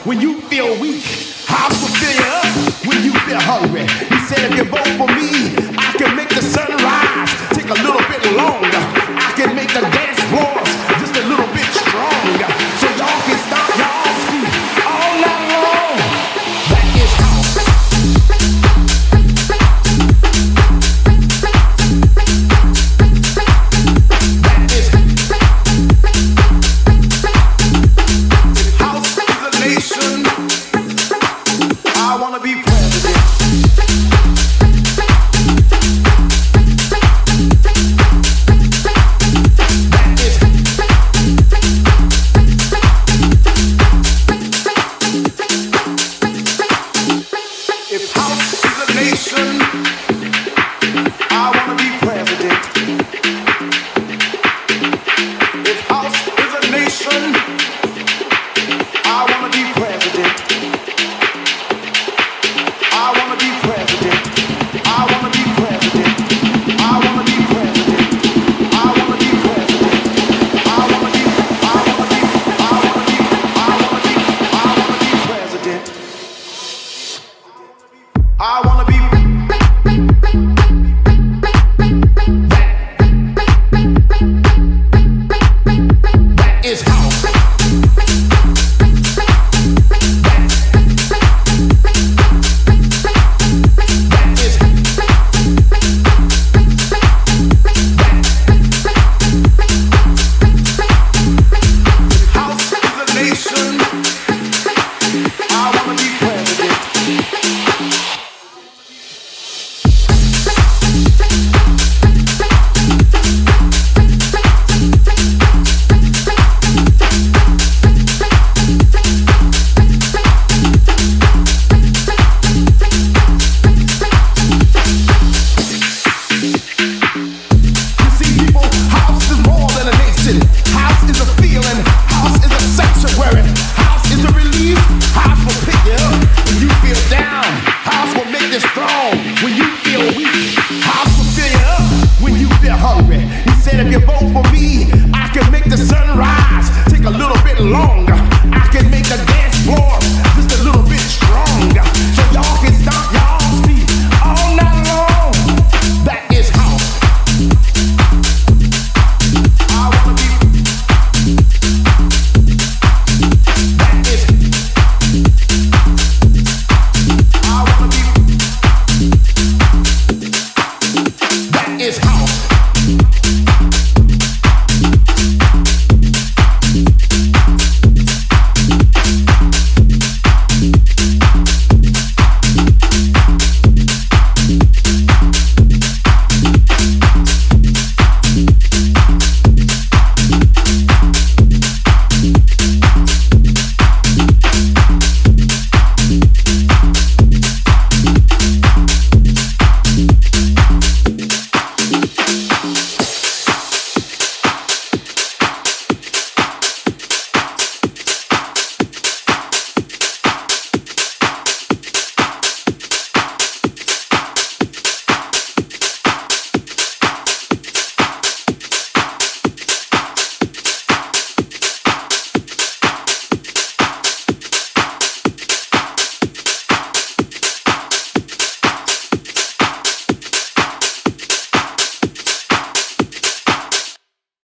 when you feel weak. House will fill you up when you feel hungry. He said if you vote for me, I can make the sun rise. Take a little bit longer. I can make the dance floors just a little bit stronger. So y'all can stop y'all feet all night long. That is house. That is house is a nation. I wanna be president. If house is a nation, I wanna be president. If house is a nation, I wanna be president. I wanna be president. I wanna be president. I wanna be president. I wanna be president. I wanna be. I wanna be. I wanna be. I wanna be. I wanna be president. I wanna be. That is how.